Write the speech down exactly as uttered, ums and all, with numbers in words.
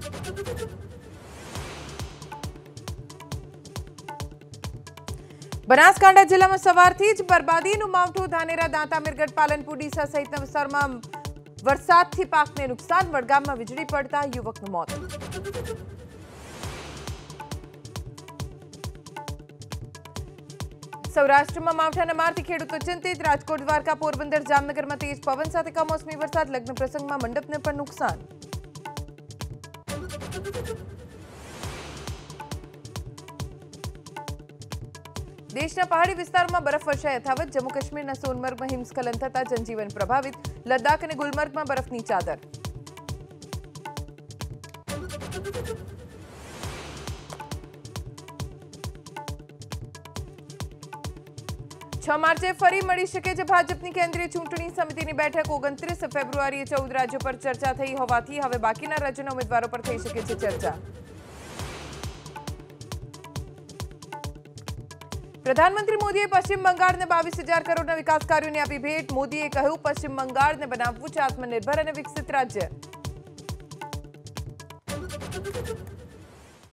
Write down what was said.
બનાસકાંઠા જિલ્લામાં સવારથી જ બરબાદીનું માવઠું. ધાનેરા, દાંતા, મિરગટ, પાલનપુર, ડીસા સહિતના વિસ્તારમાં વરસાદથી પાકને નુકસાન. વડગામમાં વીજળી પડતા યુવકનું મોત. સૌરાષ્ટ્રમાં માવઠાના મારથી ખેડૂતો ચિંતિત. રાજકોટ, દ્વારકા, પોરબંદર, જામનગરમાં તેજ પવન સાથે કમોસમી વરસાદ. લગ્ન પ્રસંગમાં મંડપને પણ નુકસાન. દેશના પહાડી વિસ્તારોમાં બરફવર્ષા યથાવત. જમ્મુ કાશ્મીરના સોનમર્ગમાં હિમસ્ખલન થતા જનજીવન પ્રભાવિત. લદ્દાખ અને ગુલમર્ગમાં બરફની ચાદર. છ માર્ચે ફરી મળી શકે છે ભાજપની કેન્દ્રીય ચૂંટણી સમિતિની બેઠક. ઓગણત્રીસ ફેબ્રુઆરીએ ચૌદ રાજ્યો પર ચર્ચા થઈ હોવાથી હવે બાકીના રાજ્યોના ઉમેદવારો પર થઈ શકે છે ચર્ચા. પ્રધાનમંત્રી મોદીએ પશ્ચિમ બંગાળને બાવીસ હજાર કરોડના વિકાસ કાર્યોની આપી ભેટ. મોદીએ કહ્યું, પશ્ચિમ બંગાળને બનાવવું છે આત્મનિર્ભર અને વિકસિત રાજ્ય.